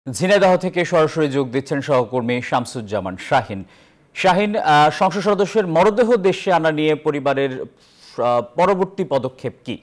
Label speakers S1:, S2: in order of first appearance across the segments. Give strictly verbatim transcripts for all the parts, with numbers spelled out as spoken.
S1: ঝিনাইদহ থেকে সরাসরি যোগ দিচ্ছেন সহকর্মী শামসুজ্জামান শাহিন। শাহিন, সংসদ সদস্যের মরদেহ দেশে আনা নিয়ে পরিবারের পরবর্তী পদক্ষেপ কি?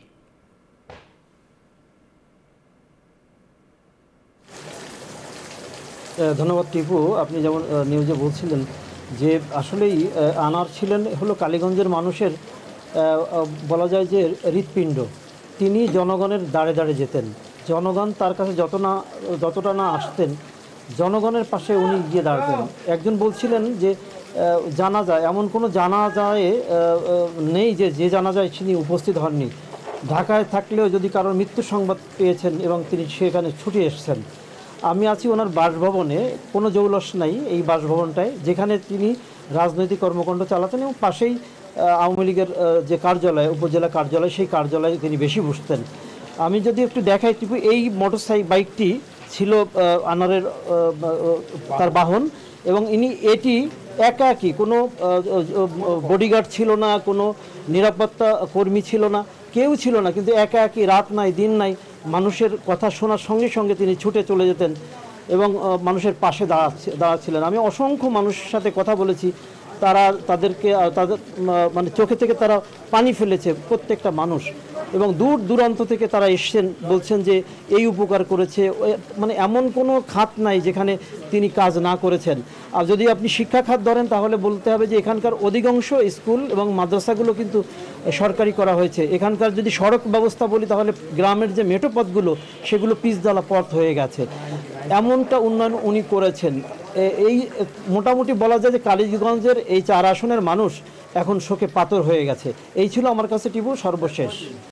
S2: ধন্যবাদ টিপু। আপনি যেমন নিউজে বলছিলেন যে আসলেই আনার ছিলেন হলো কালীগঞ্জের মানুষের বলা যায় যে হৃৎপিণ্ড। তিনি জনগণের দাঁড়ে দাঁড়ে যেতেন। জনগণ তার কাছে যত না যতটা না আসতেন, জনগণের পাশে উনি গিয়ে দাঁড়াতেন। একজন বলছিলেন যে জানা যায় এমন কোনো জানা যায় নেই যে যে জানা যায় তিনি উপস্থিত হননি। ঢাকায় থাকলেও যদি কারোর মৃত্যু সংবাদ পেয়েছেন এবং তিনি সেখানে ছুটে এসেছেন। আমি আছি ওনার বাসভবনে, কোনো জৌলস নাই এই বাসভবনটায়, যেখানে তিনি রাজনৈতিক কর্মকাণ্ড চালাতেন এবং পাশেই আওয়ামী লীগের যে কার্যালয়, উপজেলা কার্যালয়, সেই কার্যালয়ে তিনি বেশি বসতেন। আমি যদি একটু দেখাই টিপু, এই মোটরসাইকেল বাইকটি ছিল আনারের তার বাহন, এবং ইনি এটি একাকী, কোনো বডিগার্ড ছিল না, কোনো নিরাপত্তা কর্মী ছিল না, কেউ ছিল না, কিন্তু একা একই রাত নাই দিন নাই মানুষের কথা শোনার সঙ্গে সঙ্গে তিনি ছুটে চলে যেতেন এবং মানুষের পাশে দাঁড়াচ্ছে দাঁড়াচ্ছিলেন। আমি অসংখ্য মানুষের সাথে কথা বলেছি, তারা তাদেরকে তাদের মানে চোখে থেকে তারা পানি ফেলেছে প্রত্যেকটা মানুষ, এবং দূর দূরান্ত থেকে তারা এসছেন, বলছেন যে এই উপকার করেছে। মানে এমন কোনো খাত নাই যেখানে তিনি কাজ না করেছেন। আর যদি আপনি শিক্ষা খাত ধরেন তাহলে বলতে হবে যে এখানকার অধিকাংশ স্কুল এবং মাদ্রাসাগুলো কিন্তু সরকারি করা হয়েছে। এখানকার যদি সড়ক ব্যবস্থা বলি তাহলে গ্রামের যে মেঠো পথগুলো সেগুলো পিচঢালা পথ হয়ে গেছে। এমনটা উন্নয়ন উনি করেছেন। এই মোটামুটি বলা যায় যে কালীগঞ্জের এই চার আসনের মানুষ এখন শোকে পাথর হয়ে গেছে। এই ছিল আমার কাছে টিপু সর্বশেষ।